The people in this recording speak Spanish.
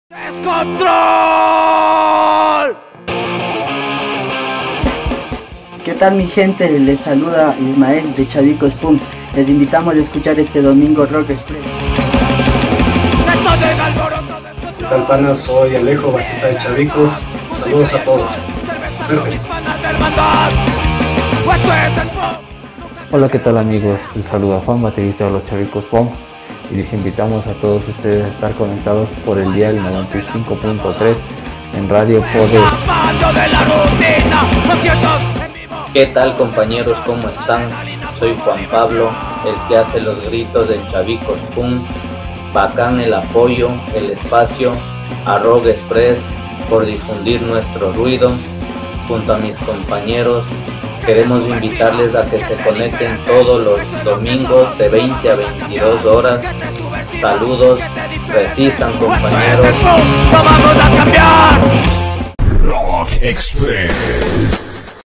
¡Descontrol! ¿Qué tal mi gente? Les saluda Ismael de Chavicos Pum. Les invitamos a escuchar este domingo Rock Express. ¿Qué tal panas? Soy Alejo, bajista de Chavicos. Saludos a todos. Perfecto. Hola, ¿qué tal amigos? Les saluda Juan, baterista de los Chavicos Pum, y les invitamos a todos ustedes a estar conectados por el dial 95.3 en Radio Poder. ¿Qué tal compañeros? ¿Cómo están? Soy Juan Pablo, el que hace los gritos del Chavicos Pum. Bacán el apoyo, el espacio a Rock Express por difundir nuestro ruido. Junto a mis compañeros queremos invitarles a que se conecten todos los domingos de 20 a 22 horas. Saludos, resistan compañeros. ¡No vamos a cambiar! Rock Express.